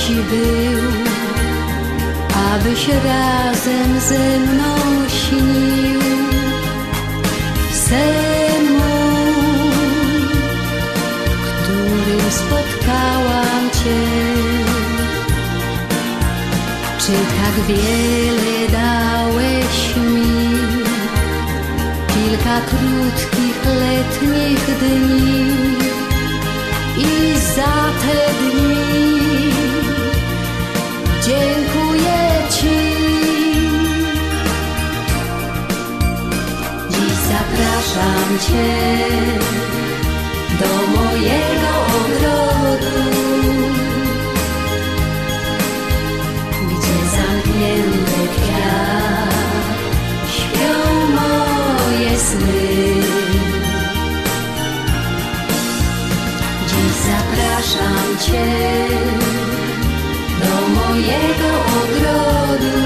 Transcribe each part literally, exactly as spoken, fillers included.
był, abyś razem ze mną śnił. Sen mój, w którym spotkałam Cię. Czy tak wiele dałeś mi, kilka krótkich letnich dni, i za te dni dziękuję Ci. Dziś zapraszam Cię do mojego ogrodu, gdzie zamknięty kwiat śpią moje sny. Dziś zapraszam Cię do mojego ogrodu,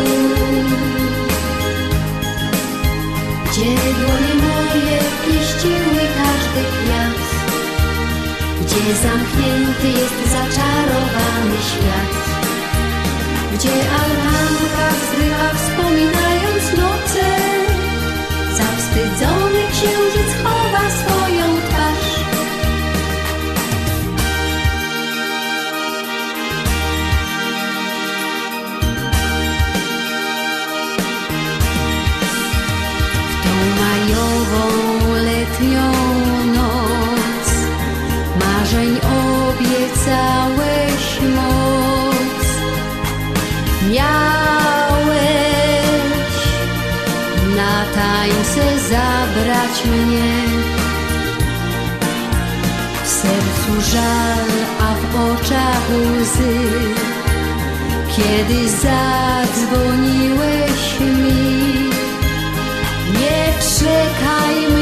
gdzie dłonie moje pieściły każdy kwiat, gdzie zamknięty jest zaczarowany świat, gdzie altanka wzdycha wspominając noce, zawstydzony księżyc chowa swoją twarz. Majową, letnią noc marzeń obiecałeś moc. Miałeś na tańce zabrać mnie, w sercu żal, a w oczach łzy, kiedy zadzwoniłeś mi. Nie czekaj